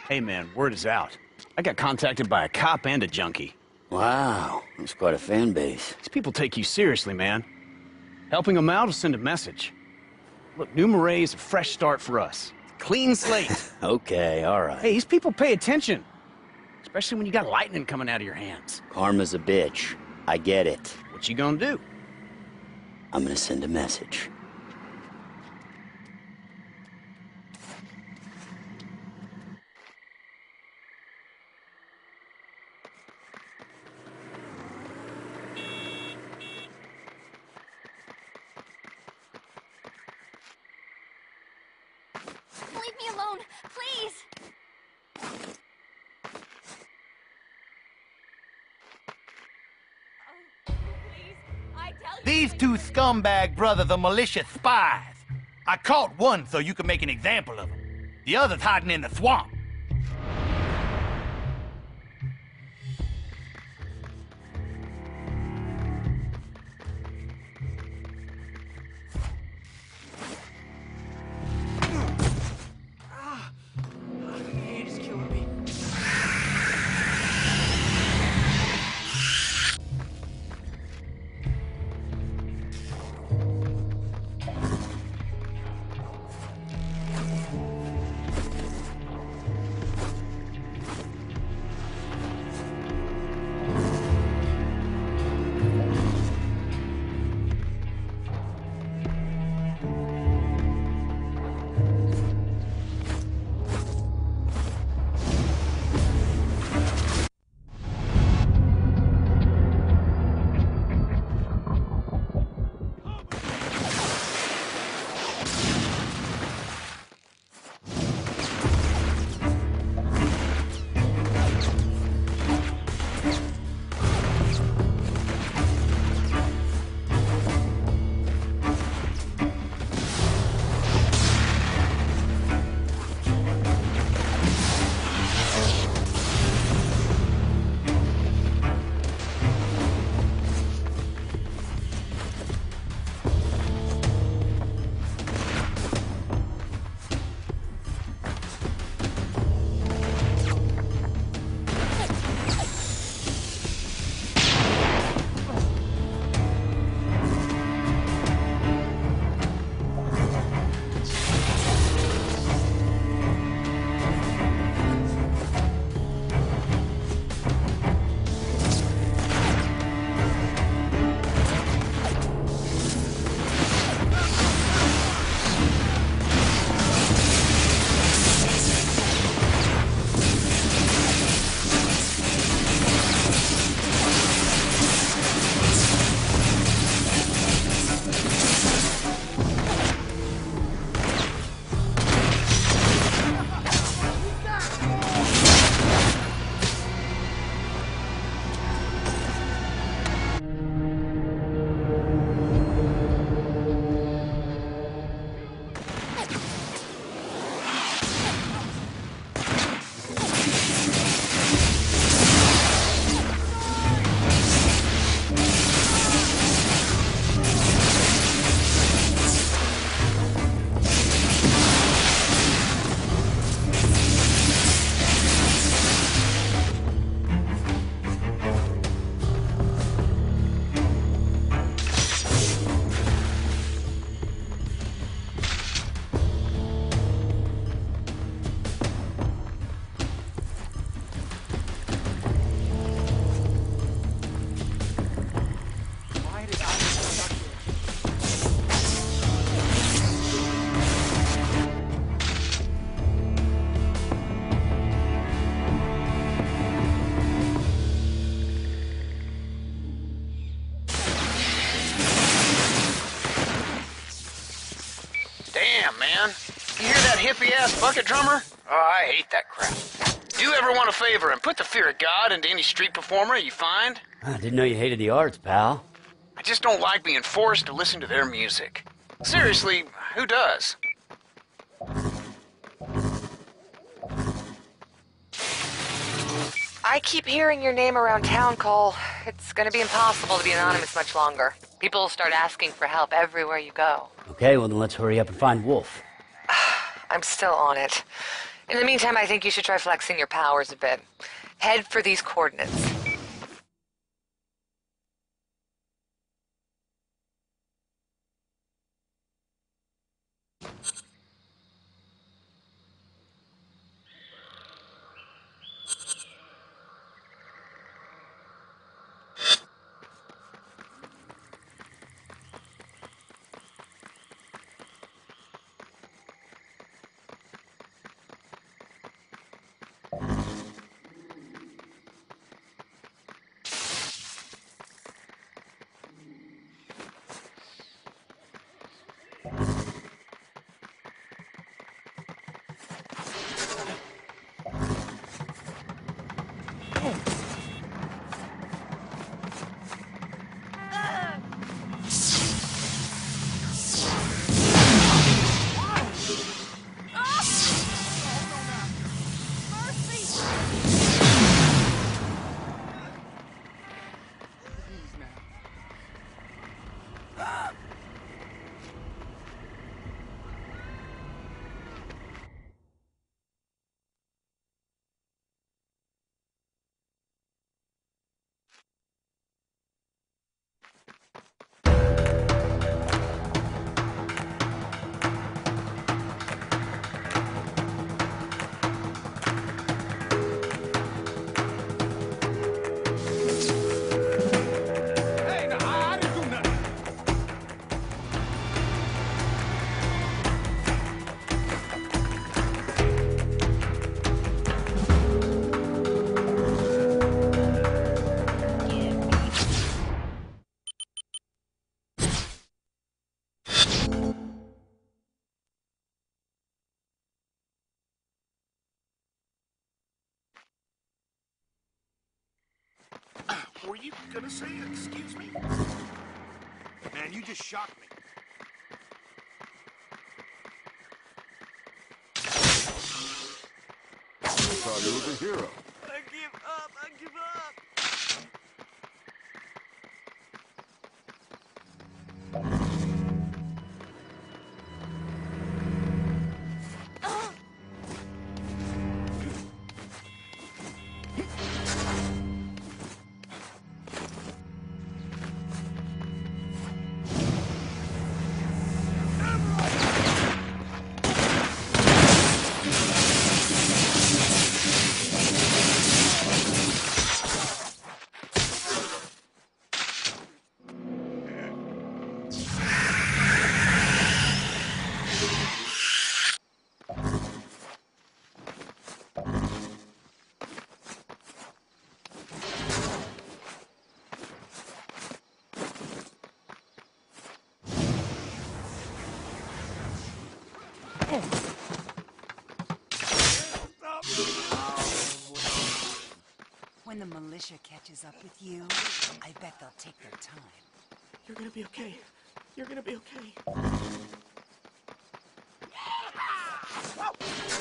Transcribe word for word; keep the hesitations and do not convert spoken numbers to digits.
Hey man, word is out. I got contacted by a cop and a junkie. Wow, that's quite a fan base. These people take you seriously, man. Helping them out will send a message. Look, New Marais is a fresh start for us. Clean slate. Okay, alright. Hey, these people pay attention. Especially when you got lightning coming out of your hands. Karma's a bitch. I get it. What you gonna do? I'm gonna send a message. Leave me alone, please! Oh, please, I tell you... These two scumbag brothers are malicious spies. I caught one so you could make an example of him. The other's hiding in the swamp. Damn, man. You hear that hippie-ass bucket drummer? Oh, I hate that crap. Do you ever want a favor and put the fear of God into any street performer you find? I didn't know you hated the arts, pal. I just don't like being forced to listen to their music. Seriously, who does? I keep hearing your name around town, Cole. It's gonna be impossible to be anonymous much longer. People will start asking for help everywhere you go. Okay, well then let's hurry up and find Wolf. I'm still on it. In the meantime, I think you should try flexing your powers a bit. Head for these coordinates. Hey, no, I, I didn't do nothing. Were you gonna say excuse me? Man, you just shocked me. I thought you was a hero. I give up, I give up. When the militia catches up with you, I bet they'll take their time. You're gonna be okay. You're gonna be okay.